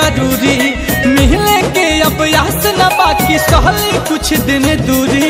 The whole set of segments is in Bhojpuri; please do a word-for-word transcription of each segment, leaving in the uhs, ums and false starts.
जरूरी मिलने के अब आस न बाकी सहली कुछ दिन दूरी।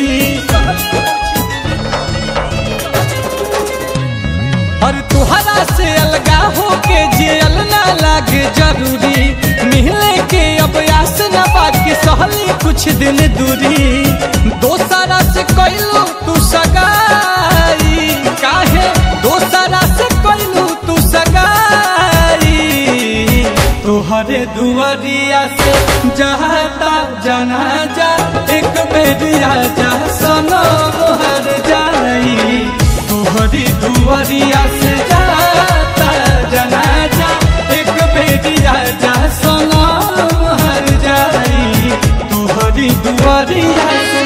और तुहरा से अलगा होके जेल ना लागे जरूरी मिलने के अब आस न बाकी सहली कुछ दिन दूरी। दोसरा से कैलू तू सगाई काहे दोसरा से कैलू तू सगाई। तोहरे दुआरिया से जाता जनाजा एक बेरिया जा सनम हर जाई। तोहरी दुआरिया से जाता जनाजा एक बेरिया जा सनम हर जाई। तोहरी दुआरिया से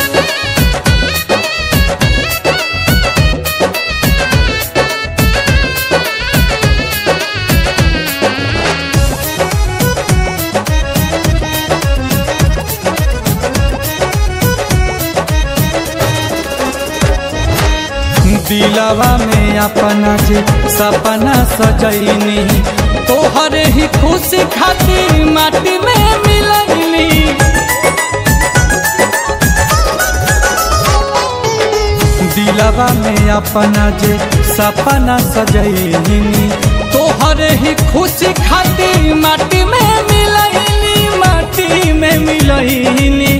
दिलवा में अपना जे सपना सजैनी तोहरे ही खुशी खातिर माटी में मिलैनी। दिलवा में अपना जे सपना सजैनी तोहरे ही खुशी खातिर माटी में मिलैनी माटी में मिलैनी।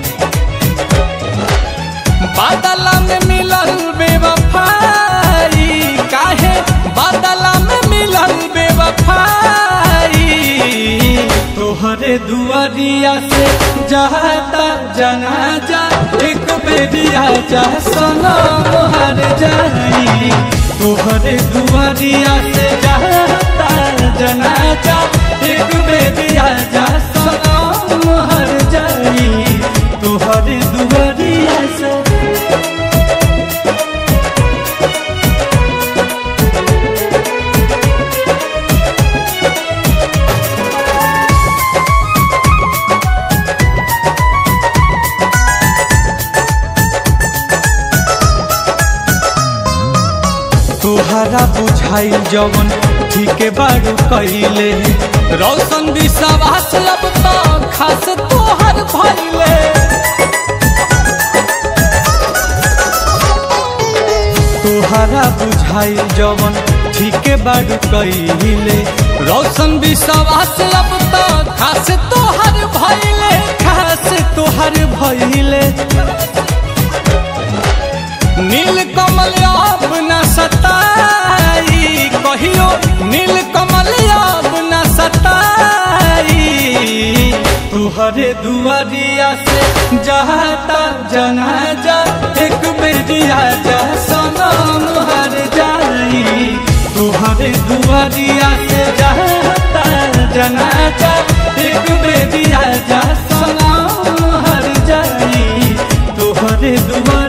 बादला में मिलल बेवफाई काहे बादला में मिलल बेवफाई। तोहरे दुआरिया से जाता जनाजा एक बेरिया जा सनम हर जाई। तोहरे दुआरिया से जाता जनाजा एक बेरिया जा सनम हर जाई। तोहरे दुआरिया से तोहरा बुझाई जवन ठीक बारू कैले रौशन विश्वास अब तो खास तोहर भइले। तोहरा बुझाई जवन ठीक बारू कैले रौशन विश्वास अब तो खास तोहर भइले खास तोहर भइले। नील कमल अब न सताई कहियो नील कमल अब न सताई। तोहरे दुआरिया से जाता जनाजा एक बेरिया जा सनम हर जाई। तोहरे दुआरिया से जाता जनाजा एक बेरिया जा सनम हर जाई। तोहरे दुआ